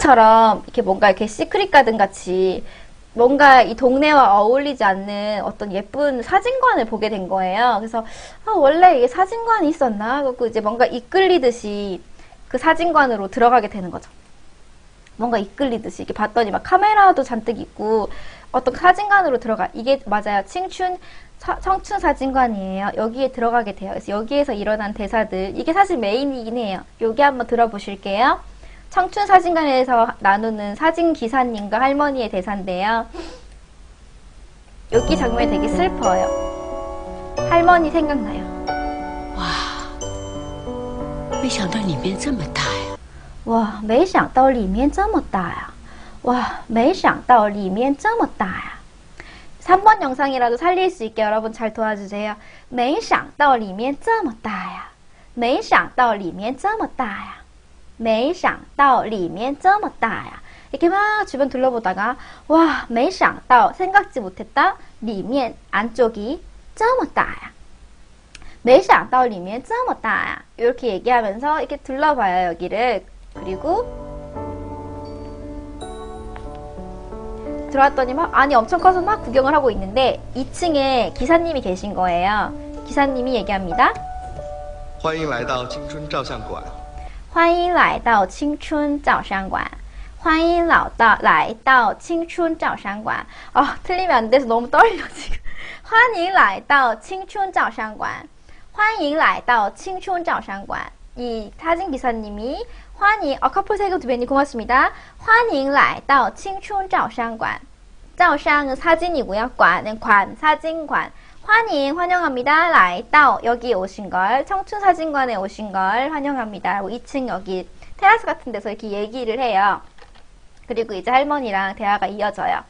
이것처럼 이렇게 뭔가 이렇게 시크릿 가든 같이 뭔가 이 동네와 어울리지 않는 어떤 예쁜 사진관을 보게 된 거예요. 그래서 원래 이게 사진관이 있었나? 그리고 이제 뭔가 이끌리듯이 그 사진관으로 들어가게 되는 거죠. 뭔가 이끌리듯이 이렇게 봤더니 막 카메라도 잔뜩 있고 어떤 사진관으로 들어가. 이게 맞아요. 청춘 사진관이에요. 여기에 들어가게 돼요. 그래서 여기에서 일어난 대사들, 이게 사실 메인이긴 해요. 여기 한번 들어보실게요. 청춘 사진관에서 나누는 사진 기사님과 할머니의 대사인데요. 여기 장면이 되게 슬퍼요. 할머니 생각나요. 没想到里面这么大呀！ 와, 没想到里面这么大呀! 와, 没想到里面这么大呀! 3번 영상이라도 살릴 수 있게 여러분 잘 도와주세요. 没想到里面这么大呀! 没想到里面这么大呀! 没想到里面这么大呀! 이렇게 막 주변 둘러보다가 와, 没想到 생각지 못했다. 里面 안쪽이 这么大呀! 没想到里面这么大呀! 이렇게 얘기하면서 이렇게 둘러봐요, 여기를. 그리고 들어왔더니 막 안이 엄청 커서 막 구경을 하고 있는데 2층에 기사님이 계신 거예요. 기사님이 얘기합니다. 欢迎来到青春照相馆。 欢迎来到青春照相馆。欢迎来到青春照相馆. 틀리면 안 돼서 너무 떨려 지금. 欢迎来到青春照相馆. 欢迎来到青春照相馆. 이 사진 기사님이 欢迎 커플 세금 두 배니 고맙습니다. 欢迎来到青春照相馆. 照相은 사진이고요. 관은 사진관. 欢迎 환영합니다. 来到 여기 오신 걸, 청춘 사진관에 오신 걸 환영합니다. 2층 여기 테라스 같은 데서 이렇게 얘기를 해요. 그리고 이제 할머니랑 대화가 이어져요.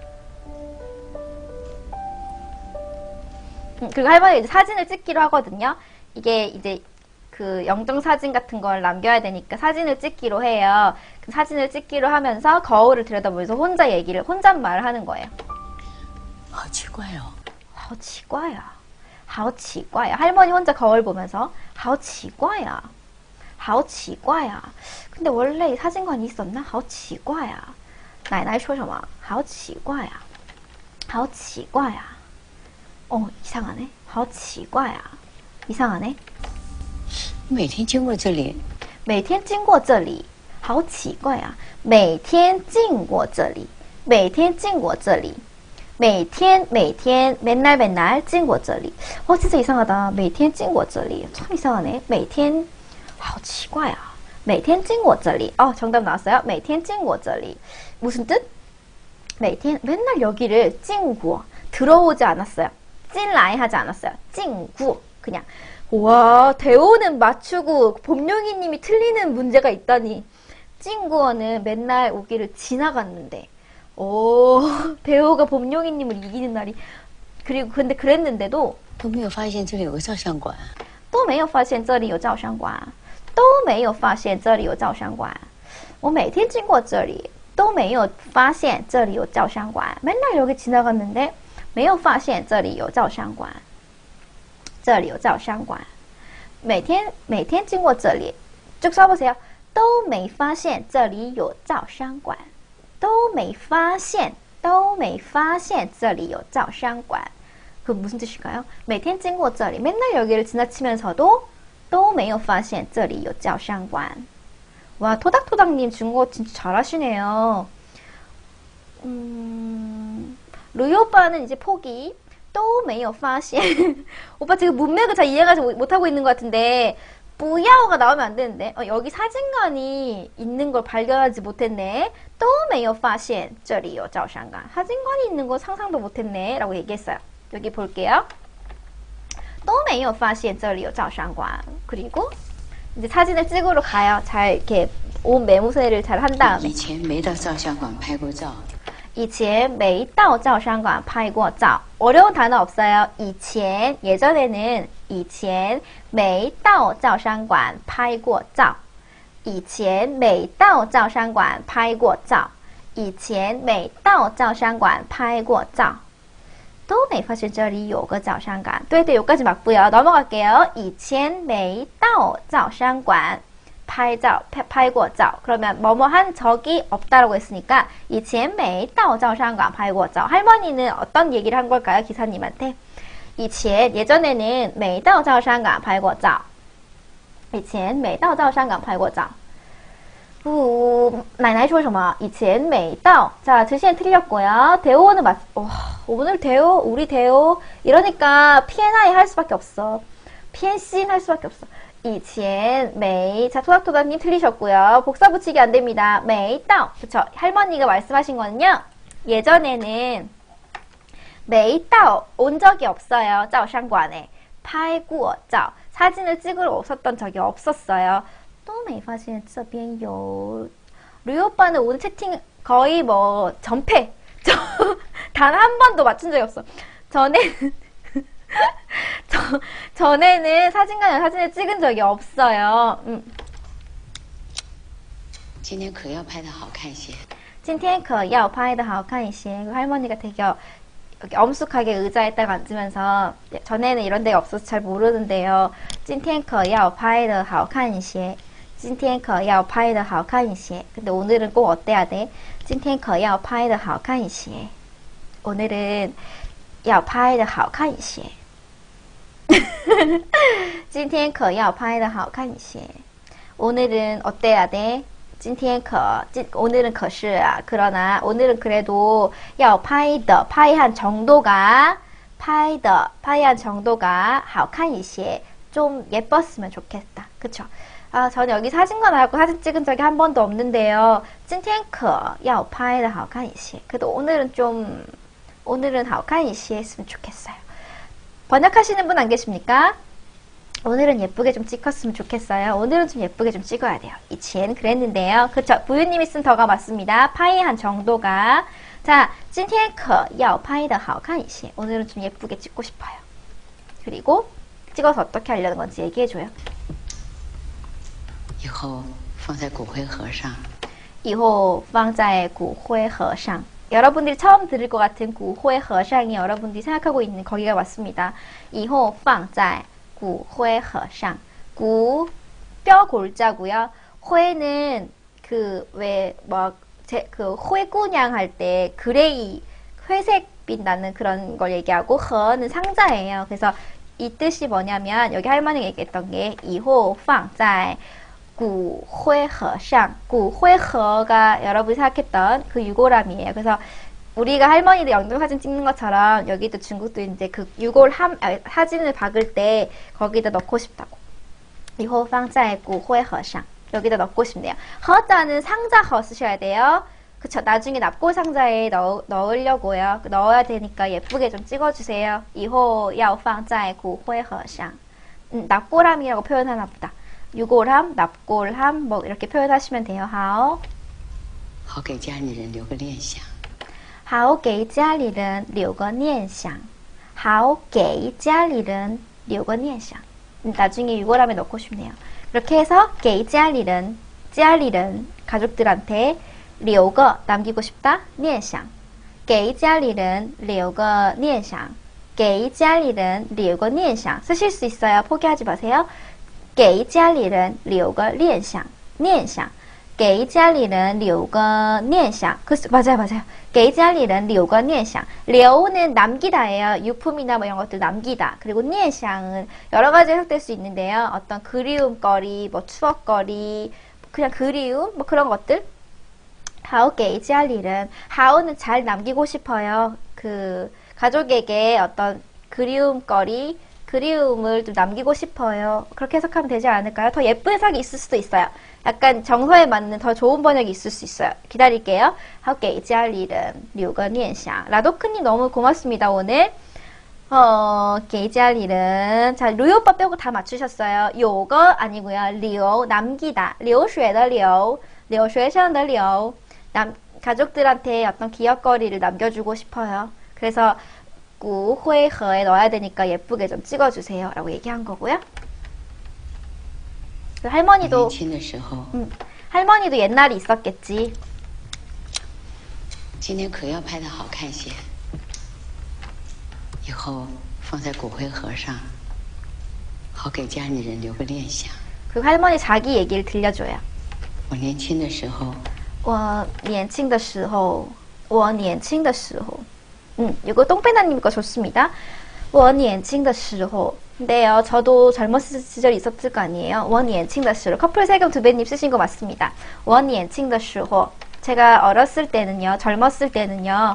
그리고 할머니 이제 사진을 찍기로 하거든요. 이게 이제 그 영정사진 같은 걸 남겨야 되니까 사진을 찍기로 해요. 그 사진을 찍기로 하면서 거울을 들여다보면서 혼잣말을 하는 거예요. 好奇怪哦！ 好奇怪呀！好奇怪呀！ 할머니 혼자 거울 보면서 好奇怪呀！好奇怪呀！ 근데 원래 이 사진관이 있었나? 好奇怪呀！ 奶奶说什么?好奇怪呀！好奇怪呀！ 이상하네. 好奇怪呀！ 이상하네. 每天经过这里， 每天经过这里，好奇怪啊！每天经过这里，每天经过这里，每天맨날经过这里。 진짜 이상하다. 每天经过这里 참 이상하네. 每天好奇怪啊！每天经过这里. 정답 나왔어요. 每天经过这里. 무슨 뜻? 每天 맨날 여기를 经过 들어오지 않았어요. 进来 하지 않았어요. 经过 그냥. 와, 대호는 맞추고 봄룡이님이 틀리는 문제가 있다니. 찡구어는 맨날 오기를 지나갔는데. 대호가 봄룡이님을 이기는 날이. 그리고 근데 그랬는데도 都没有发现这里有个照相馆。 都没有发现这里有照相馆。都没有发现这里有照相馆。我每天经过这里都没有发现这里有照相馆。 맨날 여기 지나갔는데 没有发现这里有照相馆。这里有照相馆。每天经过这里 쭉 써보세요. 都没发现这里有照相馆。都没发现这里有照相馆. 그 무슨 뜻일까요? 每天经过这里 맨날 여기를 지나치면서도 都没有发现这里有照相馆. 와, 토닥토닥님 중국어 진짜 잘하시네요. 루이 오빠는 이제 포기. 都没有发现 오빠 지금 문맥을 잘 이해하지 못하고 있는 것 같은데 뿌야오가 나오면 안 되는데 여기 사진관이 있는 걸 발견하지 못했네. 都没有发现这里有照相馆. 사진관이 있는 거 상상도 못했네 라고 얘기했어요. 여기 볼게요. 都没有发现这里有照相馆. 그리고 이제 사진을 찍으러 가요. 잘 이렇게 옷 매무새를 잘 한 다음에. 以前没到照相馆拍过照。 以前没到照相馆拍过照. 어려운 단어 없어요. 以前 예전에는 以前没到照相馆拍过照. 以前没到照相馆拍过照. 以前没到照相馆拍过照. 都没发现这里有个照相馆. 또 여기까지 맞고요. 넘어갈게요. 以前没到照相馆拍照, 拍过照. 그러면 뭐뭐한 적이 없다라고 했으니까 以前没到照相馆拍过照. 할머니는 어떤 얘기를 한 걸까요? 기사님한테. 以前 예전에는 没到照相馆拍过照. 以前没到照相馆拍过照.奶奶说什么? 以前没到. 자, 드시엔 틀렸고요. 대호는 맞. 오늘 대호, 우리 대호 이러니까 PNI 할 수밖에 없어. PNC 할 수밖에 없어. 以前没. 자, 토닥토닥님 틀리셨고요. 복사 붙이기 안 됩니다. 没到. 그쵸? 할머니가 말씀하신 거는요. 예전에는 没到 온 적이 없어요. 照相馆에 拍过照. 사진을 찍으러 오셨던 적이 없었어요. 都没发现这边有 류이 오빠는 오늘 채팅 거의 뭐 전패. 단 한 번도 맞춘 적이 없어. 전에는 사진관에 사진을 찍은 적이 없어요. 今天可要拍的好看些. 今天可要拍的好看一些. 할머니가 되게 여기 엄숙하게 의자에 딱 앉으면서 전에는 이런 데가 없어서 잘 모르는데요. 今天可要拍的好看一些. 今天可要拍的好看一些. 근데 오늘은 꼭 어때야 돼? 今天可要拍的好看一些. 오늘은 要拍的好看一些. 今天可要拍的好看一些. 오늘은 어때야 돼? 今天可 오늘은 可是 그러나 오늘은 그래도 要拍的 파이한 정도가 拍的 정도가 好看一些. 좀 예뻤으면 좋겠다. 그쵸? 저는 여기 사진관 나왔고 사진 찍은 적이 한 번도 없는데요. 今天可要拍的好看一些. 그래도 오늘은 好看一些 했으면 좋겠어요. 번역하시는 분 안 계십니까? 오늘은 예쁘게 좀 찍었으면 좋겠어요. 오늘은 좀 예쁘게 좀 찍어야 돼요. 이치엔 그랬는데요. 그쵸? 부유님이 쓴 더가 맞습니다. 파이한 정도가. 자, 今天可要拍的好看一些. 오늘은 좀 예쁘게 찍고 싶어요. 그리고 찍어서 어떻게 하려는 건지 얘기해줘요. 以后放在骨灰盒上. 以后放在骨灰盒上. 여러분들이 처음 들을 것 같은 骨灰盒上이 여러분들이 생각하고 있는 거기가 맞습니다. 以后放在骨灰盒上. 구, 뼈 골자고요. 회는 그 회군양 할 때 그레이 회색빛 나는 그런 걸 얘기하고 허는 상자예요. 그래서 이 뜻이 뭐냐면 여기 할머니가 얘기했던 게 以后放在骨灰盒上. 骨灰盒가 여러분이 생각했던 그 유골함이에요. 그래서 우리가 할머니들 영등사진 찍는 것처럼 여기도 중국도 이제 그 사진을 박을 때 거기다 넣고 싶다고. 以后放在骨灰盒上. 여기다 넣고 싶네요. 허자는 상자 허 쓰셔야 돼요. 그쵸? 나중에 납골 상자에 넣으려고요. 넣어야 되니까 예쁘게 좀 찍어주세요. 以后要放在骨灰盒上. 납골함이라고 표현하나 보다. 유골함, 납골함 뭐 이렇게 표현하시면 돼요. 好好给家里人留个念想. 好给家里人留个念想. 好给家里人留个念想. 나중에 유골함에 넣고 싶네요. 이렇게 해서 给家里人 가족들한테 留个 남기고 싶다. 念想. 给家里人留个念想. 给家里人留个念想. 쓰실 수 있어요. 포기하지 마세요. 给家里人留个念想. 念想. 给家里人留个念想. 맞아요. 给家里人留个念想. 留는 남기다예요. 유품이나 뭐 이런 것들 남기다. 그리고 念想은 여러 가지 해석될 수 있는데요. 어떤 그리움거리, 뭐 추억거리, 그냥 그리움, 뭐 그런 것들. 好给家里人. 好는 잘 남기고 싶어요. 그 가족에게 어떤 그리움거리, 그리움을 좀 남기고 싶어요. 그렇게 해석하면 되지 않을까요? 더 예쁜 해석이 있을 수도 있어요. 약간 정서에 맞는 더 좋은 번역이 있을 수 있어요. 기다릴게요. 好给家里人留个念想. 라도크님 너무 고맙습니다, 오늘. 给家里人. 자, 루이 오빠 빼고 다 맞추셨어요. 요거 아니고요. 留, 남기다. 流水的流, 流水上的流. 가족들한테 어떤 기억거리를 남겨주고 싶어요. 그래서 骨灰盒에 넣어야 되니까 예쁘게 좀 찍어주세요. 라고 얘기한 거고요. 할머니도 할머니도 옛날이 있었겠지. 今天可要拍的好看些. 以后放在骨灰盒上，好给家里人留个念想. 그리고 할머니 자기 얘기를 들려줘요. 我年轻的时候， 我年轻的时候，我年轻的时候. 이거 똥배나님 거 좋습니다. 我年轻的时候. 네요. 저도 젊었을 시절이 있었을 거 아니에요. 我年轻的时候. 커플 세금 두 배님 쓰신 거 맞습니다. 我年轻的时候. 제가 어렸을 때는요. 젊었을 때는요.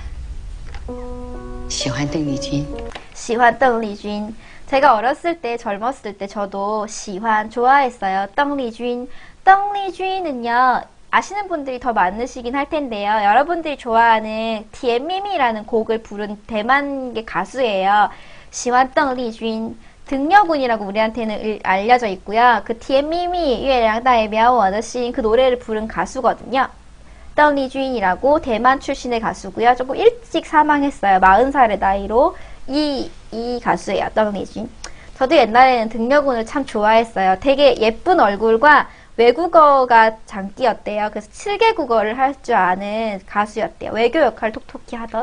喜欢邓丽君， 喜欢邓丽君. 제가 어렸을 때 젊었을 때 저도 좋아했어요. 邓丽君. 邓丽君은요. 아시는 분들이 더 많으시긴 할 텐데요. 여러분들이 좋아하는 티엔미미라는 곡을 부른 대만계 가수예요. 喜欢邓丽君. 등려군이라고 우리한테는 알려져 있고요. 그 티엔미미月亮代表我的心그 노래를 부른 가수거든요. 邓丽君이라고 대만 출신의 가수고요. 조금 일찍 사망했어요. 40살의 나이로. 이 가수예요. 邓丽君. 저도 옛날에는 등려군을 참 좋아했어요. 되게 예쁜 얼굴과 외국어가 장기였대요. 그래서 7개 국어를 할 줄 아는 가수였대요. 외교 역할 톡톡히 하던.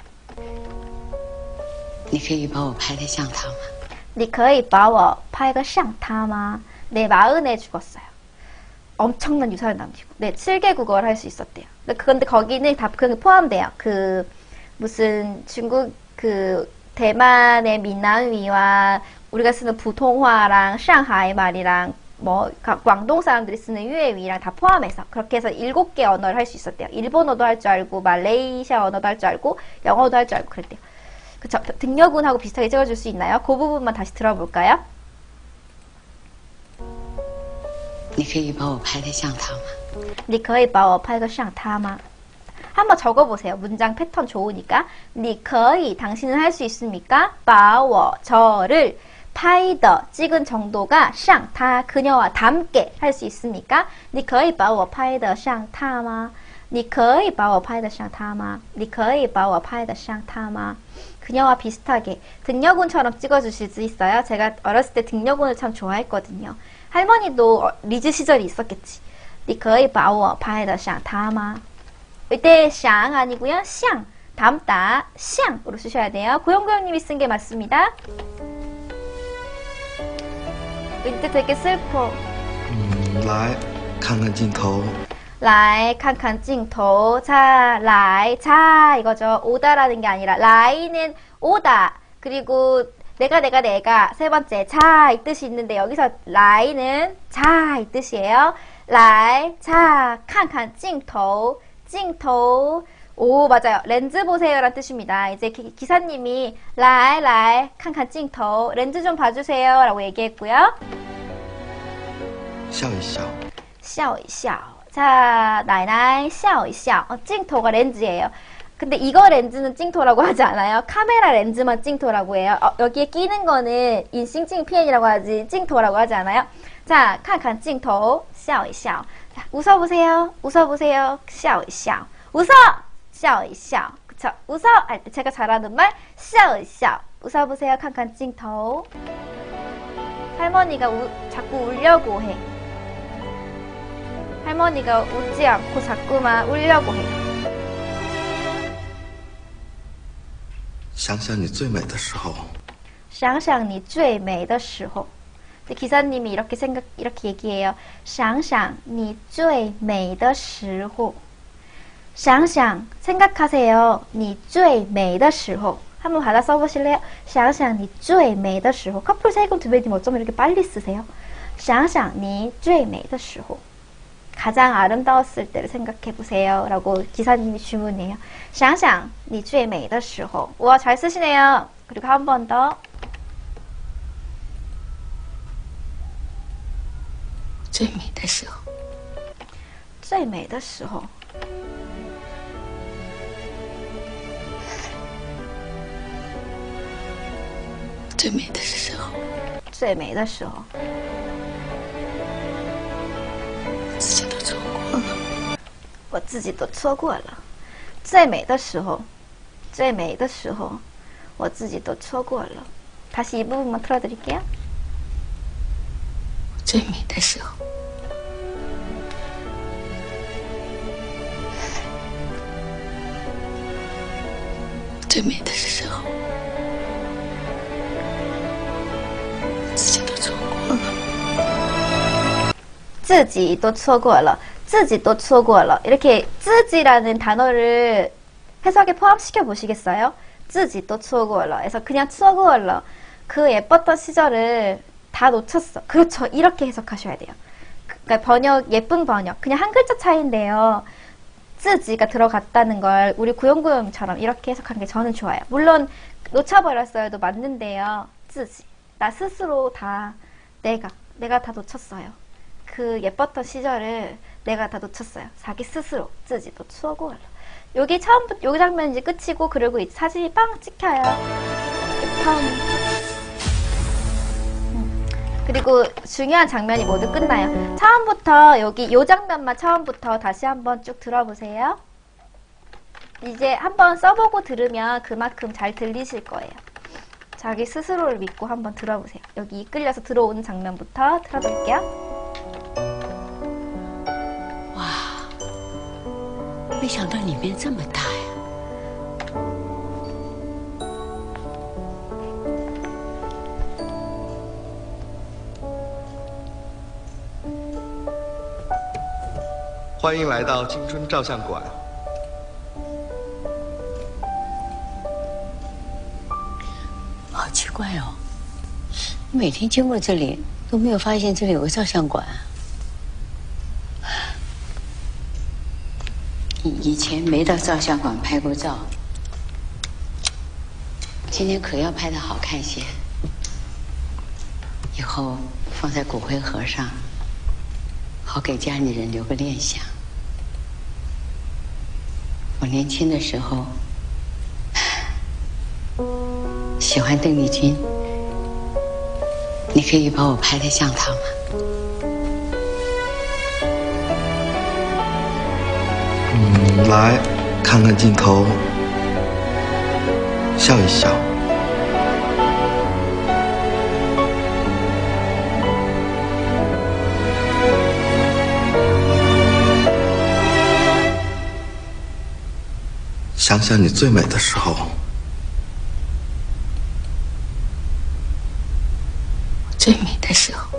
你可以把我拍得像他吗？ 你可以把我拍个像他吗? 네, 40에 죽었어요. 엄청난 유산을 남기고. 네, 7개 국어를 할 수 있었대요. 근데 거기는 다 그런 게 포함돼요. 무슨 중국, 대만의 민난위와 우리가 쓰는 부통화랑 상하이 말이랑 광동 사람들이 쓰는 유해위랑 다 포함해서 그렇게 해서 7개 언어를 할 수 있었대요. 일본어도 할 줄 알고 말레이시아 언어도 할 줄 알고 영어도 할 줄 알고 그랬대요. 그쵸? 등려군하고 비슷하게 찍어줄 수 있나요? 그 부분만 다시 들어볼까요? 你可以把我拍得像他吗？ 你可以把我拍个像他吗? 한번 적어보세요. 문장 패턴 좋으니까. 你可以 당신은 할 수 있습니까? 把我 저를 拍的 찍은 정도가 像他 그녀와 닮게 할 수 있습니까? 你可以把我拍得像他吗?你可以把我拍得像他吗?你可以把我拍得像他吗? 그녀와 비슷하게 등려군처럼 찍어주실 수 있어요? 제가 어렸을 때 등려군을 참 좋아했거든요. 할머니도 리즈 시절이 있었겠지. 你可以把我拍得像他吗? 이때 想 아니고요. 像 닮다 像으로 쓰셔야 돼요. 고영고영님이 쓴 게 맞습니다. 이때 되게 슬퍼. 来看看镜头。 来看看镜头. 자, 来, 자 이거죠. 오다라는 게 아니라 라이는 오다. 그리고 내가 세 번째 자 이 뜻이 있는데 여기서 라이는 자 이 뜻이에요. 来, 자, 看看镜头. 镜头. 오, 맞아요. 렌즈 보세요란 뜻입니다. 이제 기사님이 来看看镜头. 렌즈 좀 봐주세요 라고 얘기했고요. 笑一笑。 笑一笑. 자, 나이나이 笑一笑. 찡토가 렌즈예요. 근데 이거 렌즈는 찡토라고 하지 않아요. 카메라 렌즈만 찡토라고 해요. 여기에 끼는 거는 인싱찡피엔이라고 하지 찡토라고 하지 않아요. 자, 看看镜头,笑一笑. 자, 웃어보세요. 웃어보세요. 笑一笑. 웃어! 笑一笑. 그쵸? 웃어! 할 때 제가 잘하는 말 笑一笑. 웃어보세요. 看看镜头. 할머니가 자꾸 울려고 해. 할머니가 웃지 않고 자꾸만 울려고 해요. 想想你最美的时候。 想想你最美的时候. 기사님이 이렇게 얘기해요. 想想你最美的时候. 想想 생각하세요. 你最美的时候. 한번 받아 써보실래요? 想想你最美的时候. 커플 세금 두 배님 어쩜 이렇게 빨리 쓰세요? 想想你最美的时候. 가장 아름다웠을 때를 생각해보세요 라고 기사님이 주문해요. 想想你最美的时候. 우와, 잘 쓰시네요. 그리고 한 번 더. 最美的时候， 最美的时候， 最美的时候， 最美的时候， 自己都错过了。 我自己都错过了。最美的时候，最美的时候，我自己都错过了。다시 이 부분만 틀어드릴게요. 最美的时候，最美的时候，自己都错过了。 自己도错过了, 自己도 错过了. 이렇게 自己라는 단어를 해석에 포함시켜 보시겠어요? 自己도 错过了. 그래서 그냥 错过了. 그 예뻤던 시절을 다 놓쳤어. 그렇죠. 이렇게 해석하셔야 돼요. 그러니까 번역, 예쁜 번역. 그냥 한 글자 차이인데요. 自己가 들어갔다는 걸 우리 구용구용처럼 이렇게 해석하는 게 저는 좋아요. 물론 놓쳐버렸어요도 맞는데요. 自己. 나 스스로 다 내가 다 놓쳤어요. 그 예뻤던 시절을 내가 다 놓쳤어요. 자기 스스로 自己도 错过了. 여기 처음부터 여기 장면 이제 끝이고 그리고 이 사진이 빵 찍혀요. 그리고 중요한 장면이 모두 끝나요. 처음부터 여기 요 장면만 처음부터 다시 한번 쭉 들어보세요. 이제 한번 써보고 들으면 그만큼 잘 들리실 거예요. 자기 스스로를 믿고 한번 들어보세요. 여기 이끌려서 들어오는 장면부터 틀어볼게요. 没想到里面这么大呀！ 欢迎来到青春照相馆。 好奇怪哦，每天经过这里都没有发现这里有个照相馆。以前没到照相馆拍过照，今天可要拍得好看些。以后放在骨灰盒上，好给家里人留个念想。我年轻的时候喜欢邓丽君，你可以把我拍得像她吗？ 来看看镜头，笑一笑。想想你最美的时候。 最美的时候。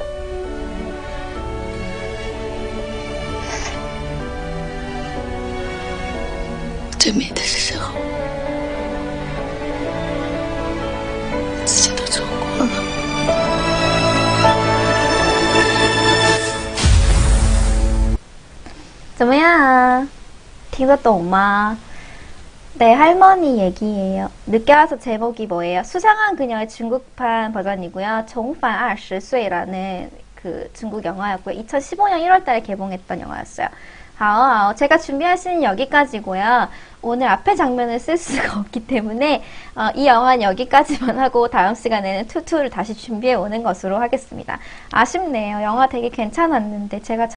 最美的时候，自己都错过了。 怎么样啊？听得懂吗？ 네, 할머니 얘기예요. 늦게 와서 제목이 뭐예요? 수상한 그녀의 중국판 버전이고요. 종판 20岁라는 그 중국 영화였고요. 2015년 1월달에 개봉했던 영화였어요. 제가 준비한 씬은 여기까지고요. 오늘 앞에 장면을 쓸 수가 없기 때문에 이 영화는 여기까지만 하고 다음 시간에는 투투를 다시 준비해 오는 것으로 하겠습니다. 아쉽네요. 영화 되게 괜찮았는데 제가